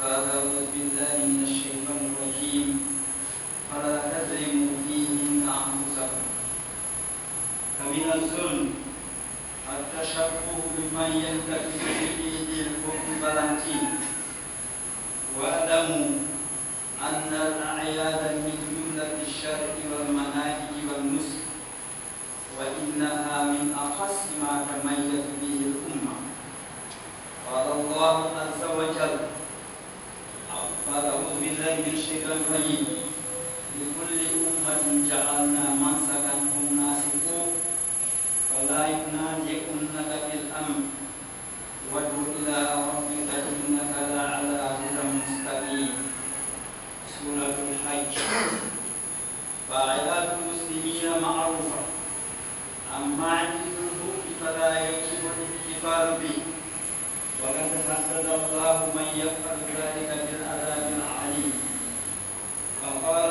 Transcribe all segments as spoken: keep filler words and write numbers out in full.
بعد أعوذ بالله من الشيطان الرجيم فلا تظلموا فيهن أنفسكم فمن الظلم التشبه بمن يلتفت بإيد الحكم بلانتين واعلموا أن الأعياد من جملة الشرع والمناهج والنسك وإنها من أخص ما تميز به الأمة. قال الله عز وجل بعد أعوذ بالله من الشيطان الرجيم لكل أمة جعلنا منسكا هم ناسكوه فلا ينازعنك في الأمر وادع إلى ربك إنك لعلى هدى مستقيم. سورة الحج. فعادات المسلمين معروفة، أما عيد الحب فلا يجب الاحتفال به، وقد حدد الله من يفعل ذلك بالعذاب العليم. فقال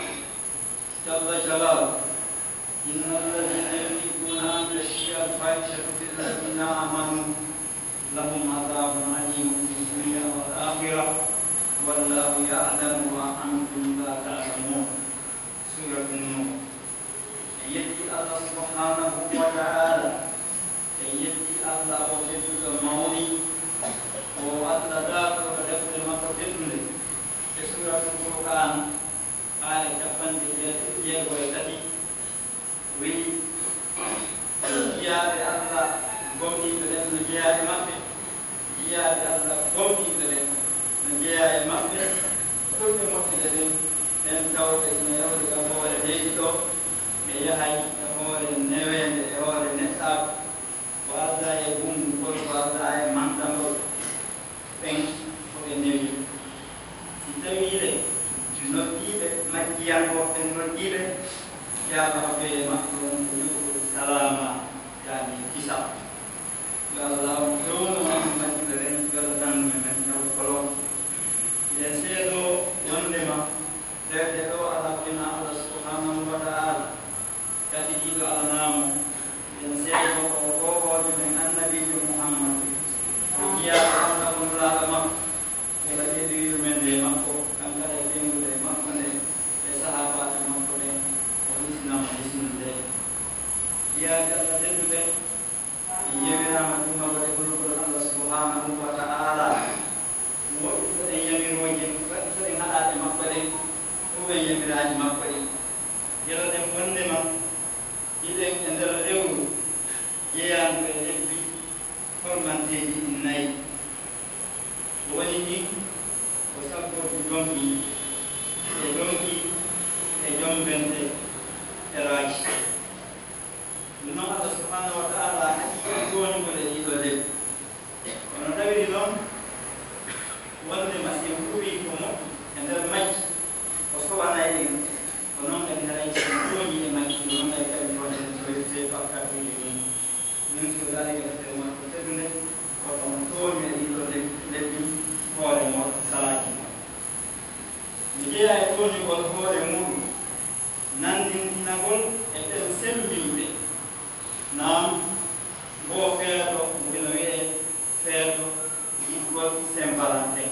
جل جلاله إن الذين يحبون أن تشيع الفاحشة في الذين آمنوا لهم عذاب عليم في الدنيا والآخرة والله يعلم وأنتم لا تعلمون. سورة النور. يأتي الله سبحانه وتعالى يأتي الله وجدك موني وألا ذاك ودفت المقدمة في سورة الفرقان آية كفن تجيه ويتدي وي jiyaade Allah gomɗiɓe ɓen no jeeyaade maɓɓe jiyaade Allah gomɗiɓe ɓen no jeeya e maɓɓe ɓurɓe moƴƴude ɓen ɓen tawɓe sino yawde kam hoore leydi ɗo ɓe yahay e hoore neweende e hoore neɗɗaako ko alda e gumngol ko alda e mantangol ɓen koɓe newi si tawiile noddiiɓe majjiyangoɓe noddiiɓe yaaba maɓɓe e maɓɓe won ko yuɓuɓe salama yani kisab yo Allah joono on majjuɓe ɓen yo Allah danduɓe men taw kolon yen seeɗo wondema ɗewɗe ɗo alaɓɓina Allah subhanahu wa ta'ala kafitiiɗo alanaamo yen seeɗo o googooɓe men annabijo Muhammad o jiyaaɓe Allah on laaɗa makko o waɗi ɗoyrumen nde makko kam kada e ɓengude makko nde e sahabaɓe makko ɓen o hisnama hisnude jiyaade Allah tedduɓe yewirama ɗumawode ɓurgol Allah subhanahu wa ta'ala woɗɗi foɗen yamiroje waɗi foɗen haɗaɗe makko ɗen ɗumen yamiraji makko ɗen yeloɗen wondema iɗen e nder lewru jeeyandu e lebbi hormanteji ɗin nayyi woni ni ko sabboto jonki e jonki e jombente e raaji ɗum noon Allah subhanahu wa ta'ala hakkille gonugol e ɗiɗo lebbi kono tawiri noon wonde masi ɓuuri ko moƴƴi e nder majji o sowanay ɗen ko noon kadi haray so jooñi e majji ko noon kadi kadi wonde soyte bakkaduji ɗum min so dalika deftere makko teddude koɗon tooñi e ɗiɗo lebbi hoore mo salaki mo mi jeeya e tooñugol hoore muɗum nandintinagol e ɗen sembinɓe naam ngoo feeto mbino wiyee feeto yiɗgol Saint-Valentin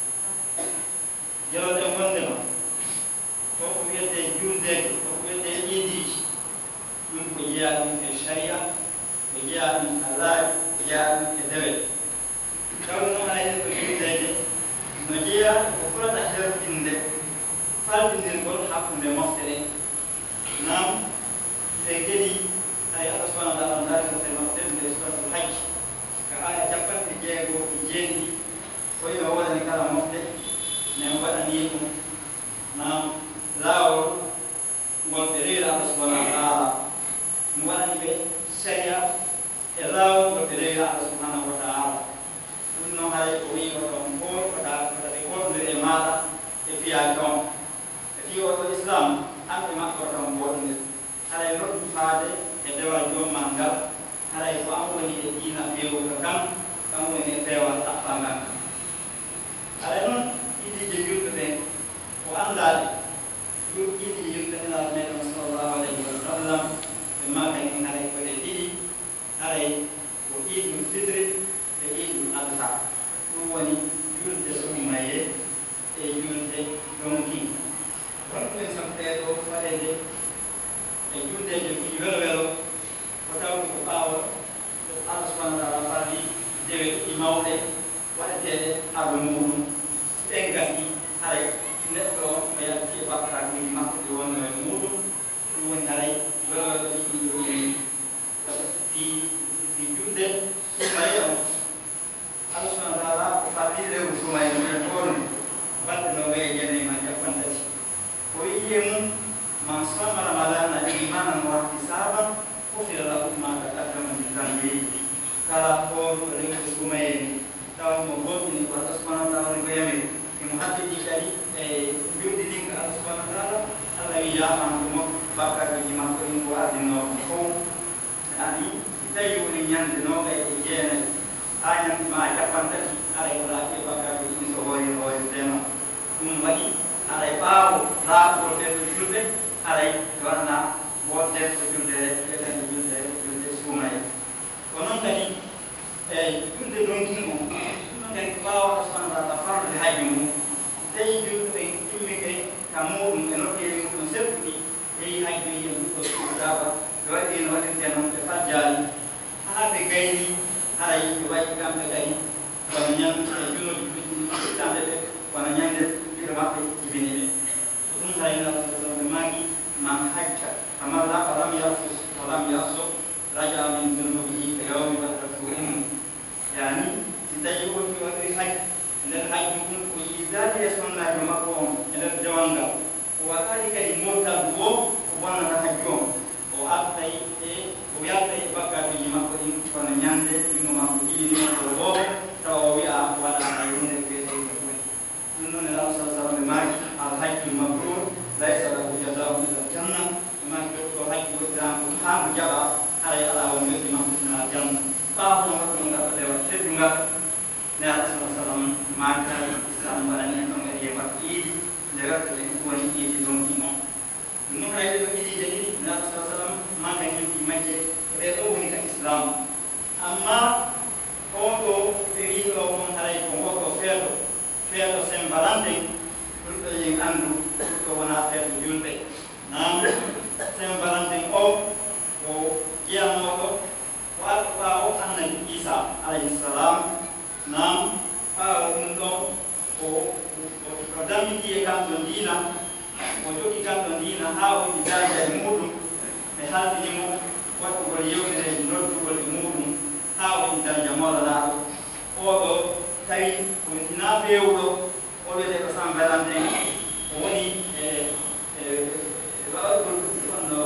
jeloɗen wondema koko wiyete juldeje koko wiyete iidiji ɗum ko jeeya ɗum e sharia ko jeeya ɗum e laaɓi ko jeeya ɗum e dewe tawi noon ayde ko juldeje no jeeya ko ɓurata hertinde faltindirgol hakkunde mofte ɗen naam ɓe geɗi ay Allah subhanahu wa ta'ala ndaari ko tema teddude suratul hajj ka aya capanɗe jeego e jeenɗi koye o waɗani kala mofte nen waɗani ɗum naam laawol ngol ɓe rewi Allah subhanahu wa ta'ala mi waɗani ɓe sharia e laawol ngol ɓe rewi Allah subhanahu wa ta'ala ɗum noon hay o wi oɗon goor kota kota ɓe goɗɗodiri e maaɗa e fiyaade on e fi oɗo islam hamɓe maɓɓe oɗon goɗɗodir haɗa e noddu faade e dewal jommal ngal haray ko an woni e diina fewuka kam kam woni e peewal ɗaɓɓangal haɗa noon idije yimɓe ɓen ko anndaade idije yimɓe nelaɗo meɗen sallllahu alayhi wa sallam ɓe makanin haray koɗe ɗiɗi haray ko idul fitri e idul adha ɗum woni julde so umaye yaman mo bakka ji man ko in ko adino ko ani tayi woni nyande no kay e jene ayan ma japanta ay ko la ke bakka ji so hori hori tema dum wadi ay baawo la ko de julde ay warna mo de julde e tan julde julde sumay konon kadi e julde don kimo non kay baawo asman la farde haymu tayi julde julde kay kamu eno ke ko seppi e hayde yim ko daba wadi no wadi tenon te fajali ha be gayni ay wadi kam be gayni ko nyam e juno di tande de ko nyande bi rabbe ibini dum hayna so magi man hajja amalla falam yafus falam yasu raja min dunubi yawmi batatuhum yani sitaji ko ki wadi hajj dan hajj dum ko yidani yasonna ma ko ene jawanga wakati kay mota go wana na hajjo o atay e o yatay bakka bi makko din kono nyande dimo makko jili ni ko go taw wi a wala ay ne be tay ko non la sallallahu alaihi wasallam al hajj mabrur laysa lahu jazaa'un illa janna ma ko hajj ko dam ha jaba ay ala wa mi makko na janna pa no makko na ko dewa tedunga ne sallallahu alaihi wasallam ma ka islam barani ko ngari makki daga ko ko ni ti don kimo no hay do idi jadi nabi sallallahu alaihi wasallam ma ka ni ti majje be do woni ka islam amma ko to peri do mon haray ko ko feeto feeto sem balande pour que yen andu ko wana feeto julbe nam sem balande o ko kiyamo ko wa wa o annabi isa alayhi salam nam a undo ko ko dami ti kan don dina ko joki kan don dina hawo di daaje mudum e haati mo wato ko yewtere noddu ko mudum hawo di daaje mola la o do tay ko tina fewdo o be de ko sambalante woni e e ba ko no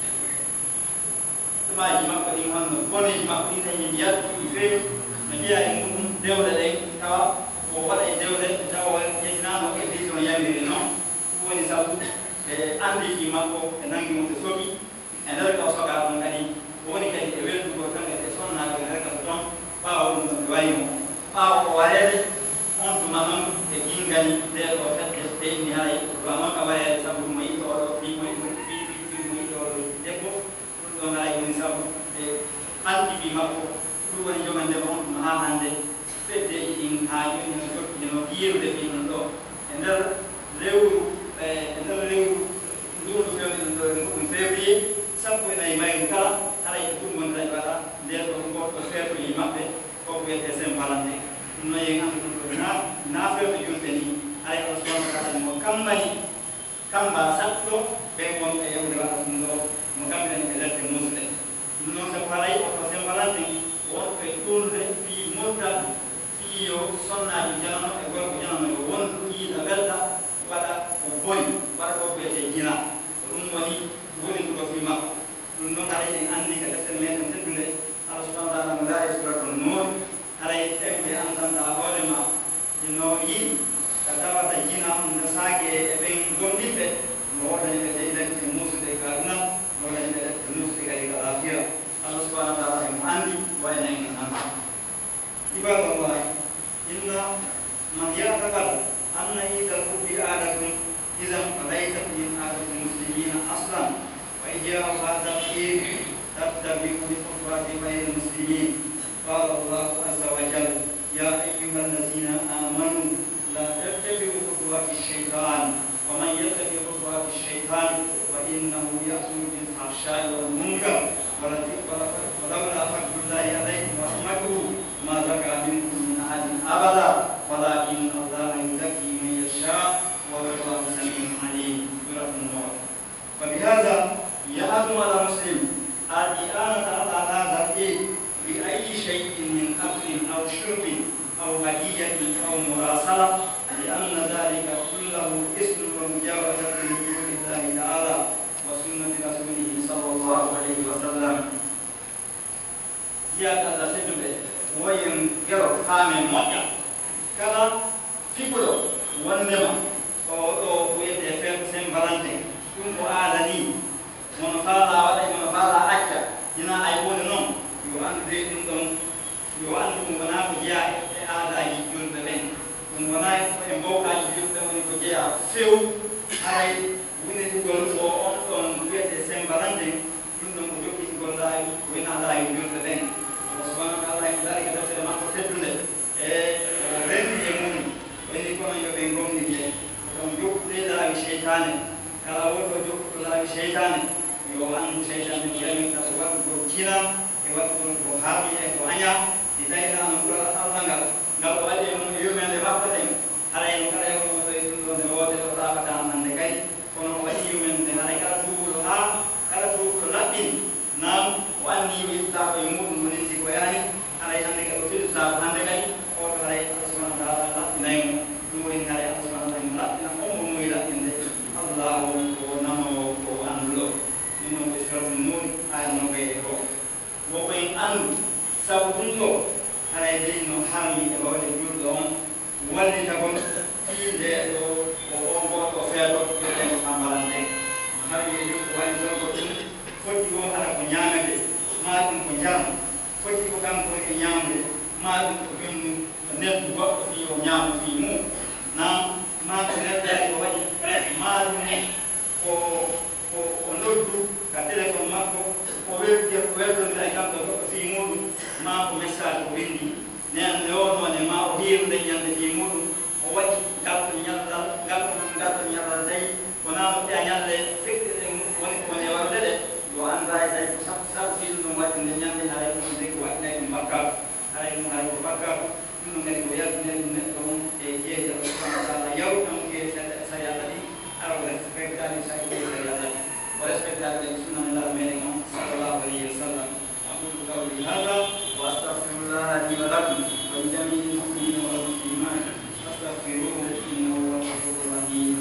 tuma ji makko di honno boni makko di tay yiyat ko fe me dia e mudum dewle de tawa o wala e dewle tawa e nano e vision yamiri no woni sabu e andi fi makko e nangi mo sobi e nder ko soga on kadi woni kadi e weldu ko tan e sonna ko reka ton paawo dum waymo paawo ko warede on to manon e gingani de ko fette de ni hay ko non ka warede sabu mo yi to fi mo fi fi mo yi to debbo do na yi sabu e andi fi makko du woni jomande on ha hande fedde in ha yoni ko no yirude fi non do e nder lewru e nder lewru nduɗo fewde ɗo ɗum février sappo e nayi mayru kala haray ko ɗum woni tawi waɗa nder ɗo goto feetoyi maɓɓe koko wiyete Saint Valentin ɗum noon yen andu ɗum ɗo na na fewde julɓe ni haray Allah subhanahu wa taala mo kammani kamba sappo ɓe wonɓe yewde waɗa ɗum ɗo mo kamɓen e ledde musde ɗum noon sabu haray oto Saint Valentin wonɓe ɗulde fi moddal fi yo sonnaji janano e gorko janano yo wondu yiida welta waɗa ko boyi waɗa ko wiyete jina ko ɗum woni woni ɗuɗo fi makko ɗum noon haray en anndi ka deftere meɗen teddude Allah subhanahu wa taala mo laari suratul nur haray ɗemɓe andanɗa hoore ma no yiɗi ka tawata jina no saage e ɓen gonɗiɓɓe no woɗani ɓe deydante musude ka ɗuna no woɗani ɓe ɗe musude kadi ka lafira Allah subhanahu wa taala emo anndi wayna en anda ibadallah inna man ya'taqad anna idal hubbi adatun idan falaysat min adati muslimina aslan wa ija'u hadha al-khir tattabi'u bi khutuwati ghayril muslimin qala Allah azza wa jalla ya ayyuhallazina amanu la tattabi'u khutuwati ash-shaytan wa man yattabi' khutuwati ash-shaytan fa innahu ya'muru bil fahsha'i wal munkar wa lawla fadlullahi alaykum wa rahmatuhu ma zaka minkum min ahadin abada walakin Allah yuzakki man yasha wa huwa samiun alim. فبهذا يحرم على مسلم الإعانة على هذا الدين بأي شيء من أكل أو شرب أو هدية أو مراسلة لأن ذلك كله اسم ومجاوزة لحدود الله تعالى وسنة رسوله صلى الله عليه وسلم. يا الله سيدنا وين جرب خامن مكة كلا فيبرو ونما أو أو ويتفهم Saint Valentin ɗum ko aada ni mono faala waɗa mono faala acca hina ay woni noon yo anndu de ɗum ɗon yo anndu ɗum wonaa ko jeya e aadaaji julɓe ɓen ɗum wonaa e mbowkaaji julɓe woni ko jeya few haray winitugol o on ɗon wiyete sembalande ɗum ɗon ko jokkitugol laawi wina laawi julɓe ɓen Allah subhanahu wa taala en dari ka deftere makko teddunde e rendi e mum woni kono yo ɓe ngomni je ɗon jokkude laawi seytane kala wonɗo jokkuɗo laawi seytane yo anndu seytane jami ka so waɗu ko jinam e waɗu ko harmi e ko aña ɗi tawino ano ɓural allah ngal ngal ko waɗi e mum e yurmede makko ɗen haray no kala yewno ɗo e ɗum ɗo nde woode o ɗaɓata nande kay kono o waɗi yumende haray kala tuuɓuɗo ha kala tuuɓuɗo laɓɓini nam o anni wittako e muɗum woni si ko yani haray hande kay o fiɗɗotako hande kay oto haray allah subahana wa taala laɓɓinaymo ɗum woni haray allah subahana wa taala mo laɓɓina ommo moyi laɓɓinde allah woni ko namowo ko annduɗo ɗum noon ko suratul nur aya nogaye ko woko en anndu sabu ɗum ɗo haray dey no harmi e wawde julɗo on wallita gon fiinde ɗo o on goɗɗo feeɗo ƴoɗen ko sambalante no harmi e julɗo walliton ko ɗum foti o hara ko ñaamete ma ɗum ko jaram foti ko kanko e ñaamde ma ɗum ko jomnu neddu goɗɗo fi o ñaamu fi mum nam ma ko neddari ko waɗi ma ɗum ko ko o noddu ka téléphone makko o welti o weltondira e kamɓe goɗɗo fi muɗum ma ko message ko windi nen newonone ma o hiirude ñande fi muɗum o waɗi gatto ñallal gatto gatto ñallal tawi wona no ɓeya ñalle fekte ɗe woni kone warde ɗe yo annda e tawi ko sabu sabu fiɗum ɗum waɗi nde ñande haray ɗum de ko waɗinay ɗum bakkatu haray ɗum haray ko bakkatu ɗum ɗum kadi ko yaltinay ɗum neɗɗo on e jeeji allah subahana wa taala yawtamo ke sariata ɗi araw respectani saki ke sariata ɗi o respectade ɗen sunnanelal meɗen on sallallahu alayhi wa sallam aqulu qawli hada wa astaghfirullah li wa lakum wa li jami'il mu'minina wal muslimat fastaghfiruhu innahu huwal ghafurur rahim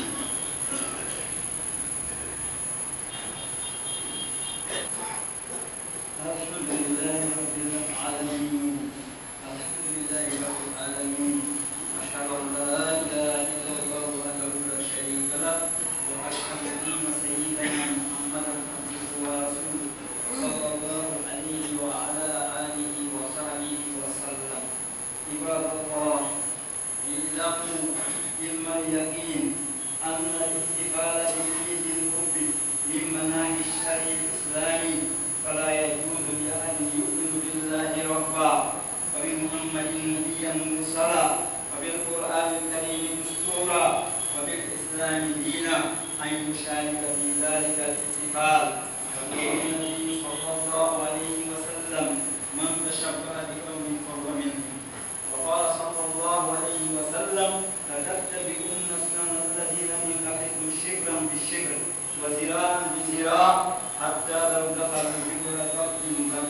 alhamdulillahi rabbil alamin alhamdulillahi rabbil alamin ashhadu an la ilaha illallah wahdahu la sharika lah wa ashhadu anna sayyidana muhammadan abduhu wa rasuluh sallallahu alaihi wa ala alihi wa sahbihi wa sallam ibadallah ilamu ilma yaqin anna ihtifala bi idil hubbi min manahi syari islami فلا يجوز لأحد يؤمن بالله ربا وبمحمد نبيا مرسلا وبالقرآن الكريم دستورا وبالإسلام دينا أن يشارك في ذلك الاحتفال وقول النبي صلى الله عليه وسلم من تشبه بقوم فهو منهم وقال صلى الله عليه وسلم لتتبعن سنن الذين من قبلكم شبرا بالشبر وذراعا بذراع حتى لو دخلوا بكل قبل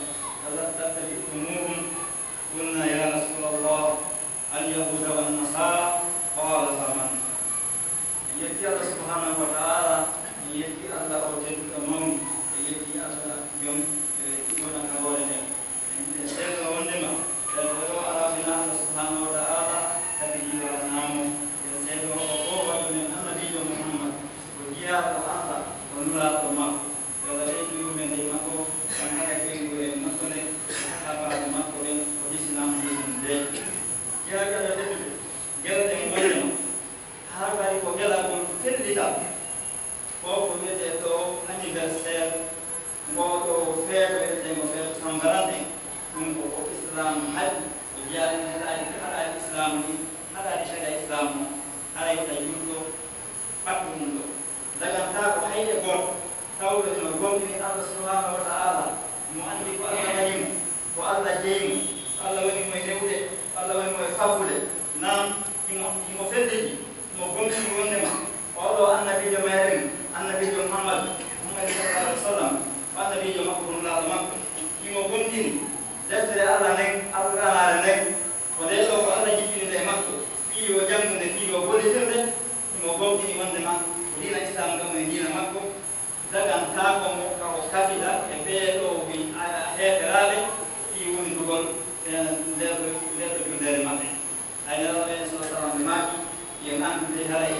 تتبعتموهم قلنا يا رسول الله اليهود والنصارى قال فمن يأتي الله سبحانه وتعالى يأتي الله وجل كمون يأتي الله يوم يوم كبرنا سيدنا وندما يدعو على بنا الله سبحانه وتعالى تبدي ورنامه سيدنا وقوة من النبي محمد وجاء الله ونلا تمام wala e juumen e makko tan hara kengo e makko ne habaru makko ne ko islam ɗum de yaagala defude gelɗen gonema haa wari ko gelagol fellita ko ko wiyete ɗo anniversaire ngoɗo feeto wiyeten ko feeto sambarande ɗum ko ko islam haɗi ko jeyani haɗaɗi haɗaɗi islam ni haɗaɗi caga islam o haray ta julɗo ɓattu mum ɗo daganta ko hayde goto tawde no gomɗini allah subhanahu wa taala mo andi ko allah waɗimo ko allah jeyimo ko allah woni mo e rewde ko allah woni mo e fabbude nam imo imo feddiji mo gomɗini wondema oɗo annabijo meɗen annabijo muhammad muhammad sallallahu alih wa sallam ko annabijo makko ɗum laaɗo makko imo gomɗini deftere allah nden alqur'anare nden ko nde ɗo ko allah jippinide e makko fiyo janngude fiyo bollitirde imo gomɗini wondema ko dina islam kam e dina makko daganta ko mo ko kafida e ɓeeɗo wi heeferaɓe fi wondugol nder nder juldere maɓɓe hay nelaɗo en sa sallam maaki yen anndude haray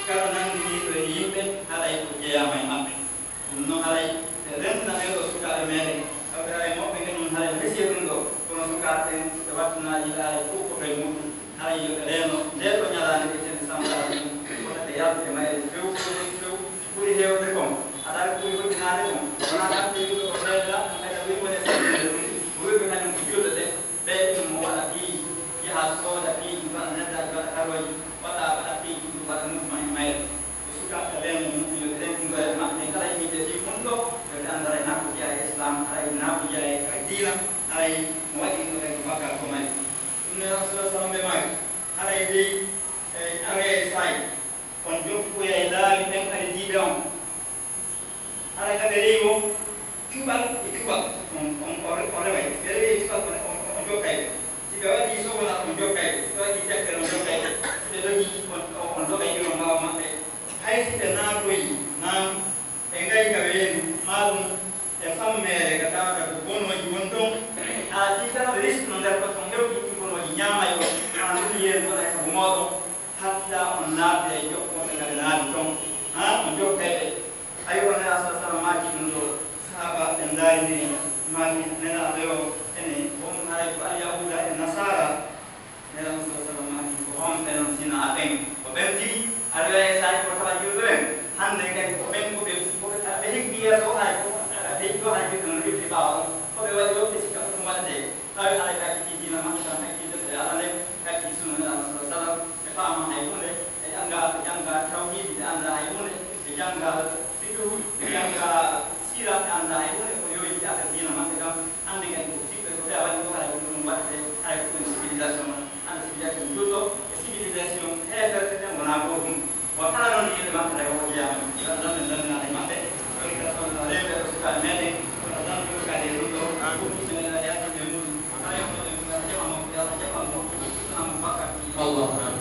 kala nandini ɗo e yimɓe haray ko jeeyama e maɓɓe ɗum noon haray renndane ɗo sukaaɓe meɗen kawɗa e moɓɓe kañum haray resi ɗum ɗo kono sukaaɓe ɓen e wattunaji haray fof koto e muɗum haray yoɓe reeno nde ɗo ñalaande ɓetene samsara ɗum wonata yaltude mayre few few few ɓuri heewde kon aɗa ɓuri hoɗinaade kon wona kamɓe wiɓe ko reeda kayta wimone saɗinde ɗum wiɓe kañum ko julɗo ɗe ɓe ɗum mo waɗa piiji yaha sooda piiji waɗa neddaji waɗa karoji waɗa waɗa piiji ɗum waɗa mouvement e mayre ko sukaaɓe reeno mum yoɓe renkigo e maɓɓe kala yimɓe si kon ɗo yoɓe anndara e nakko jeeya e islam aray nakko jeeya e diina aray mo waɗi ɗo kadi wakkal ko mari ɗum ne rasulullah sallam ɓe maaki haray dey e awe e sayi on jokkuya e laawi ɓen kadi jiiɓe on haray kaɓe rewi o cuɓal e cuɓal on on o reway ɓe rewi e cuɓal on jokkay si ɓe waɗi sohla on jokkay si ɓe waɗi jakkere on jokkay si ɓe dogi on doɓay ɗino mbawa maɓɓe hay si ɓe naatoyi naam ɓe ngayi ka weenu maɗum e fammere ka tawata ko bonoji won ɗon ha si kala ɓe risque no nder parce que on hewti ɗi bonoji ñaamay o ha ɗum yeenu waɗa e sabu moɗon hatta on naatde e jokkoɓe kadi naati ton ha on jokkayɓe ayi o nela sa sallam maaki ɗum ɗo sahaba ɓe ndaarini maaki nelaɗo yo ene on haray ko alyahuda e nasara nelaɗo sa sallam maaki ko honɓe noon sina a ɓen ko ɓen tigi aɗa waye sahi ko kala julɓe ɓen hannde kadi ko ɓen koɓe ɓe heggi yeeso hay ko ɓe ɗo hay jiɗɗo no riɓti ɓaawa ɗon koɓe waɗi yoɓɓe sikka ɗum waɗete tawi haray kakki diina makko tan hakkille so e ala nde kakki sunna nelaɗo sa sallam ɓe faama hay hunde ɓe jannga ɓe jannga tawhidi ɓe annda hay hunde ɓe jannga fiqhu ɓe jannga sira ɓe annda hay hunde ko yoyi aka diina maɓɓe kam anndi kadi ko sikɓe ko ɓe waɗi ko haray ko ɗum waɗete haray ko ɗum civilisation on anda civilisation juɗɗo e civilisation heferte ɗen wona gotum wa kala noon yimɓe maɓɓe tawi o jeyama ɗanɗe dandinade maɓɓe ɗoitasonno rewɓe ɗo sukaaɓe meɗen kono tan ɗumkade ɗum ɗo ɗumɗumenena yaltinde muɗum haray ko ɗum jaɓamo jaɓamo sunamo bakkat Allah